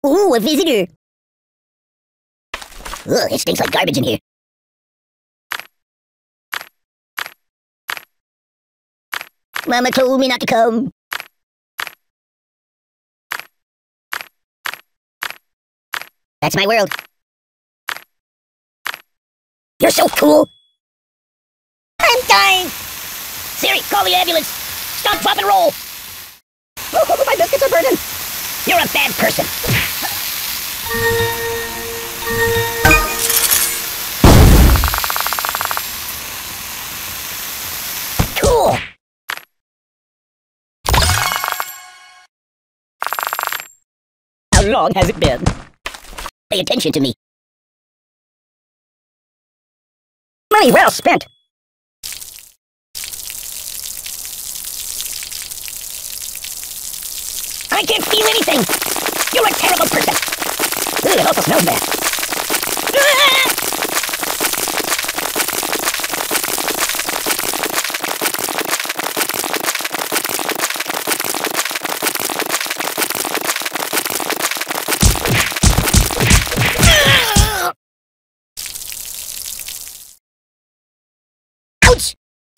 Ooh, a visitor. Ugh, it stinks like garbage in here. Mama told me not to come. That's my world. You're so cool. I'm dying. Siri, call the ambulance. Stop, drop, and roll. Oh, my biscuits are burning. You're a bad person. Cool. How long has it been? Pay attention to me. Money well spent. I can't feel anything. You're a terrible person. Ooh, it also smells bad. Ah! Ouch!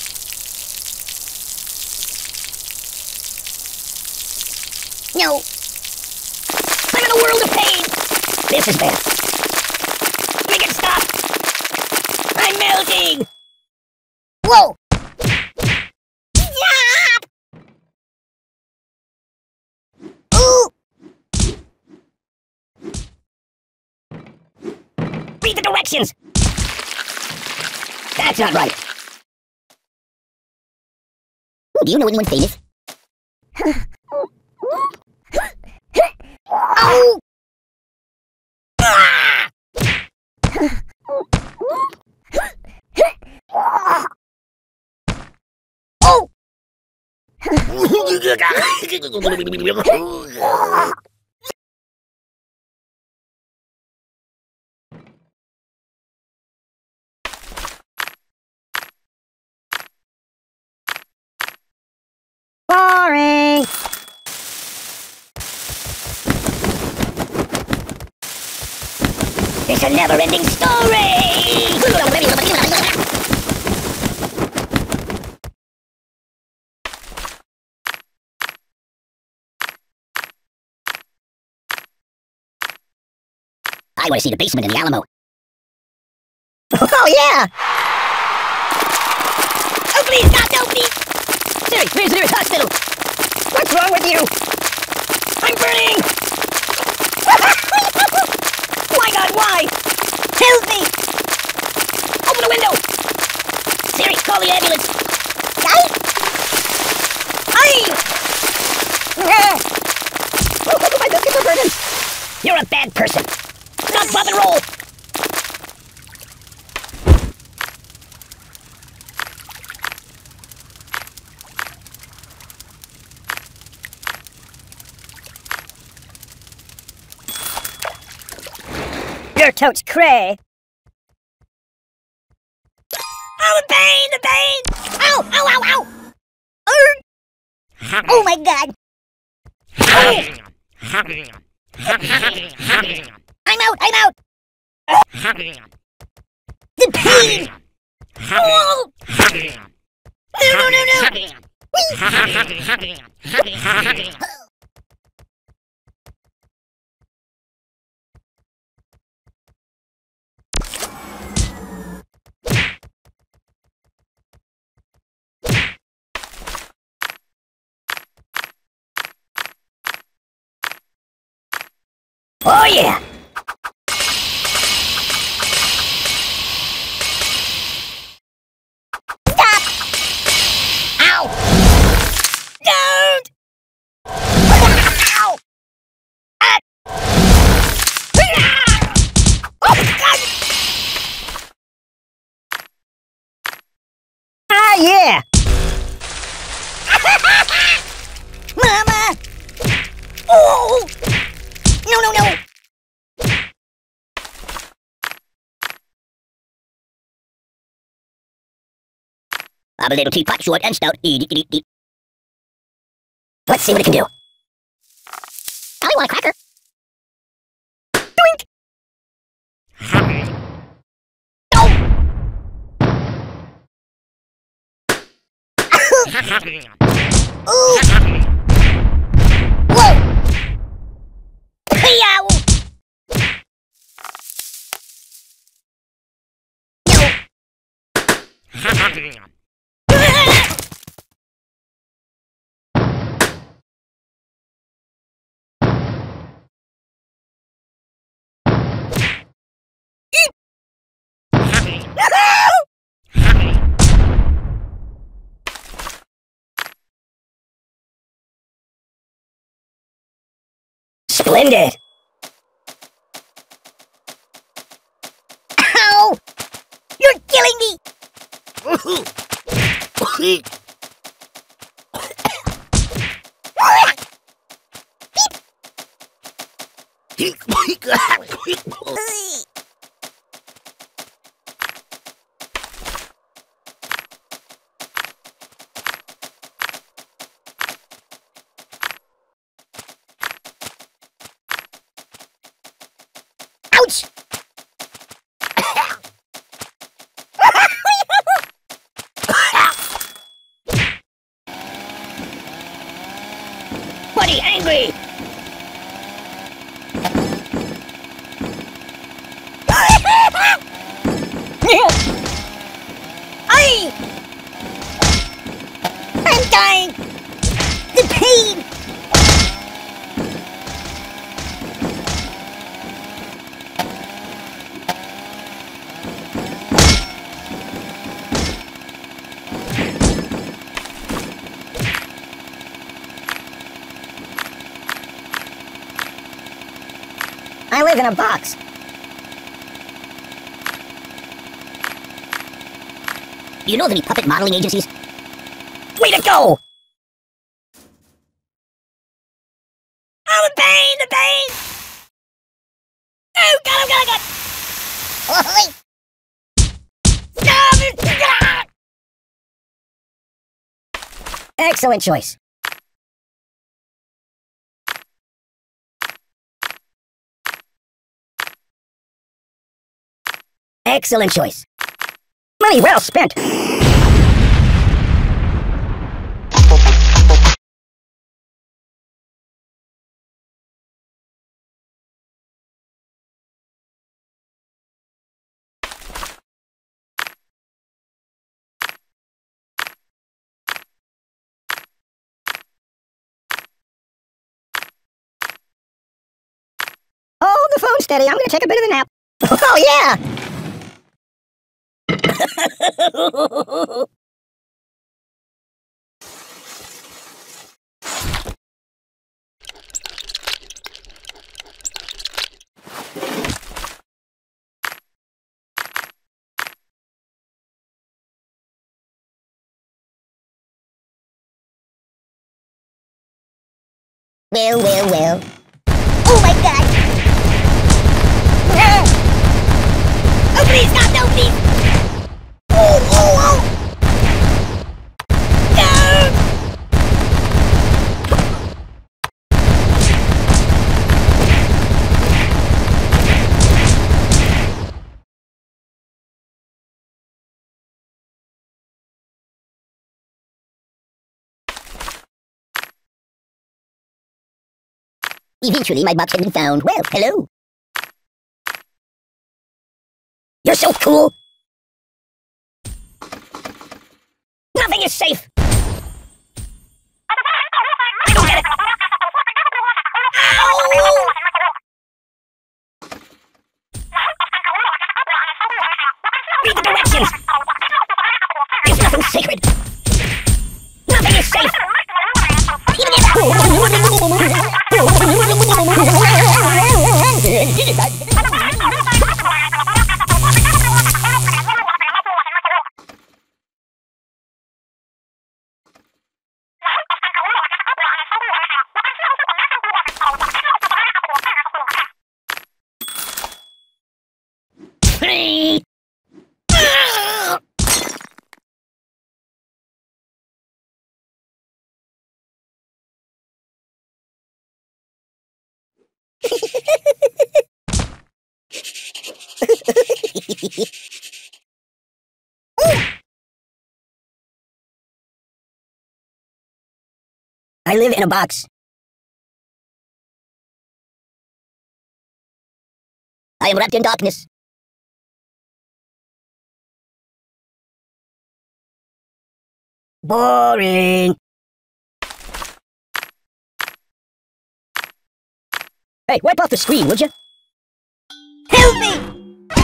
No. I'm in a world of pain. This is bad. Make it stop. I'm melting. Whoa. Stop. Ooh. Read the directions. That's not right. Do you know anyone famous? Oh! Ah! Oh! Boring. It's a never-ending story! I want to see the basement in the Alamo. Oh, yeah! Oh, please, God, no, please! Siri, where's the nearest hospital? What's wrong with you? I'm burning! My God, why? Help me! Open the window! Siri, call the ambulance! Oh, my biscuits are burning! You're a bad person! Stop, drop, and roll! Your totes cray. Oh, the pain, the pain! Ow, ow, ow, ow! Oh my God! Oh. I'm out, I'm out! The pain! Oh. No, no, no, no! Oh yeah! Stop! Ow! Don't! Ow! Ah! Oh God! Ah yeah! Mama! Oh! No, no, no! I'm a little teapot, short and stout. Let's see what it can do. I want a cracker. Ooh! Whoa! Hey-ow! No! Splendid! Ow! You're killing me! Ouch! Buddy, angry! I'm dying! The pain! I live in a box. You know of any puppet modeling agencies? Way to go! Oh, the pain! The pain! Oh, God! Oh, stop! Excellent choice. Excellent choice. Money well spent. Hold the phone steady. I'm gonna take a bit of a nap. Oh, yeah! Well. Oh my God! Oh, please, God, no, please! Oh! No! Eventually, my box had been found. Well, hello. You're so cool. Nothing is safe. I don't get it. Ow! Read the directions. There's nothing sacred. Nothing is safe. I live in a box. I am wrapped in darkness. Boring. Hey, wipe off the screen, would you? Help me!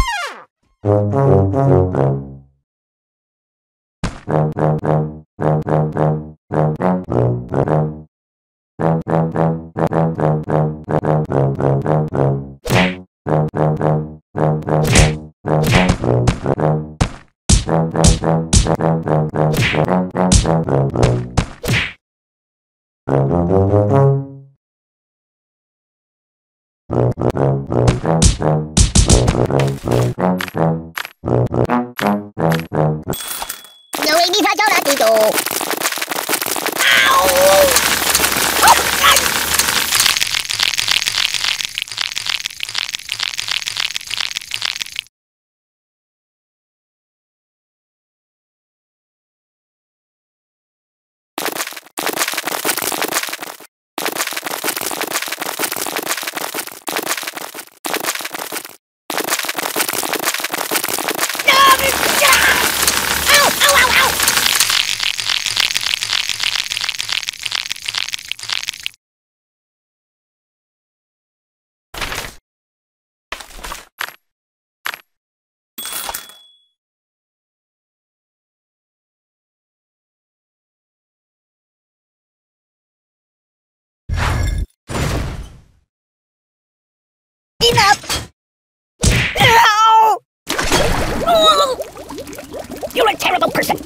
Enough! No! Oh! You're a terrible person!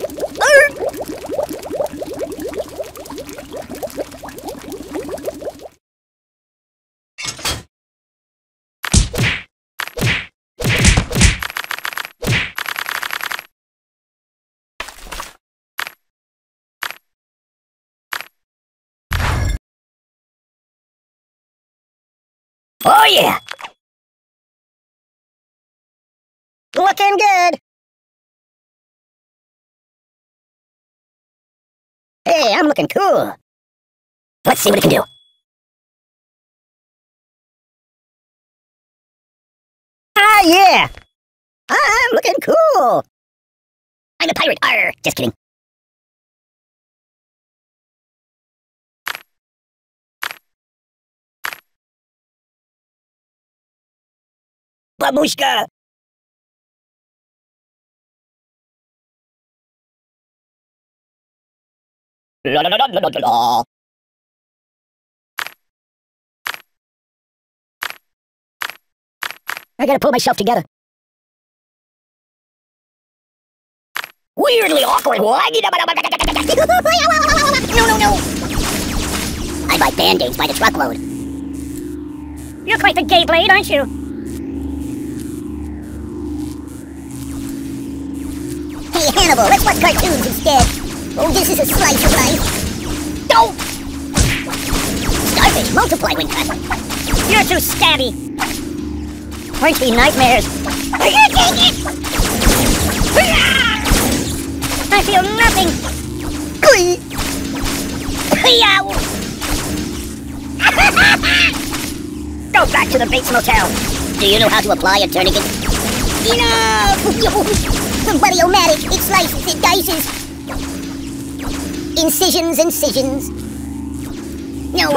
Oh yeah! Looking good! Hey, I'm looking cool. Let's see what it can do. Ah yeah! I'm looking cool! I'm a pirate, arr! Just kidding. Babushka! La la la la la la la. I gotta pull myself together. Weirdly awkward. No, no, no. I buy band-aids by the truckload. You're quite the gay blade, aren't you? Hey, Hannibal, let's watch cartoons instead. Oh, this is a slice of life. Don't! Starfish multiply when cut. You're too stabby. Crunchy nightmares. Take it! I feel nothing. Go back to the Bates Motel. Do you know how to apply a tourniquet? Enough! The Buddy-O-Matic, it slices, it dices. Incisions. No.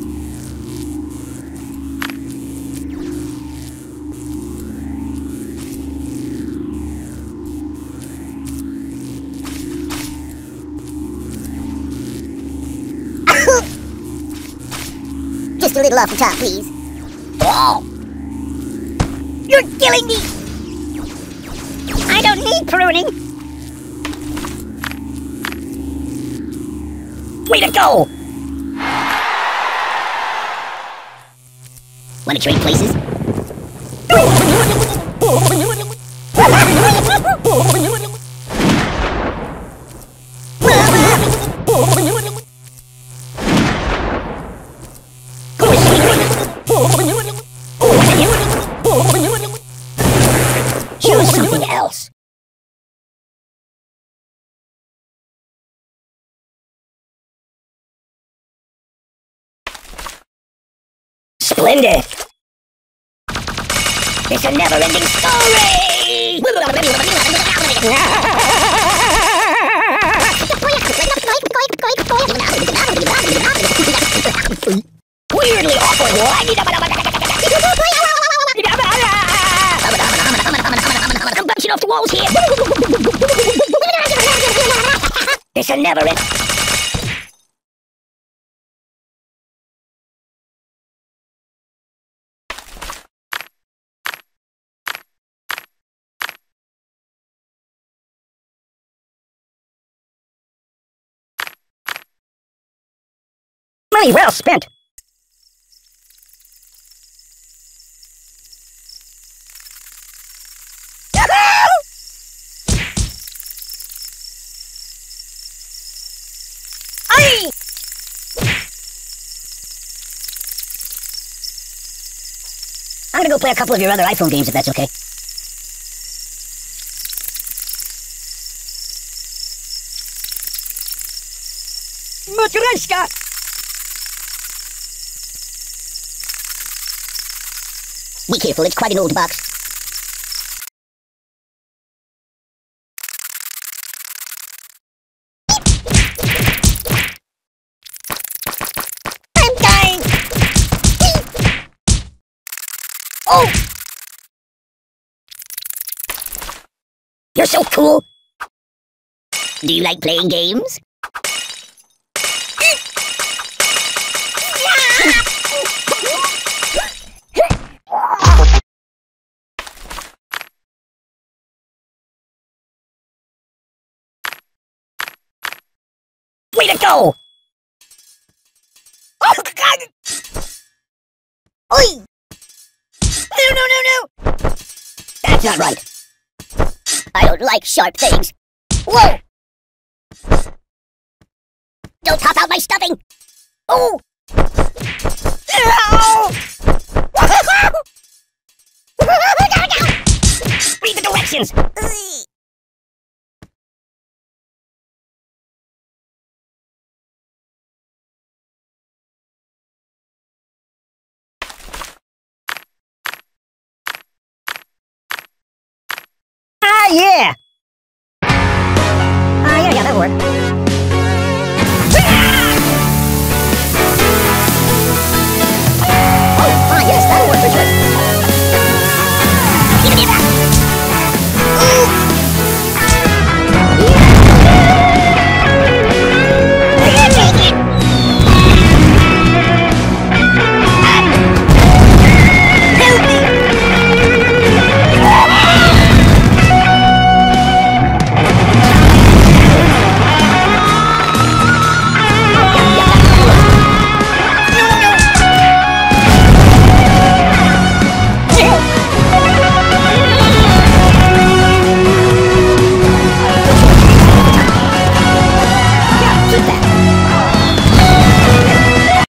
Just a little off the top, please. Oh! You're killing me! I don't need pruning! Way to go! Wanna trade places? Choose something else. end. It's a never-ending story! Weirdly awkward. I'm bouncing off the walls here. It's a never-ending... Money well spent. I'm gonna go play a couple of your other iPhone games if that's okay. Matryoshka! Be careful, it's quite an old box. I'm dying! Oh! You're so cool! Do you like playing games? Way to go! Oh, God! Oi! No! That's not right. I don't like sharp things. Whoa! Don't pop out my stuffing! Oh! Read the directions! Ah, yeah!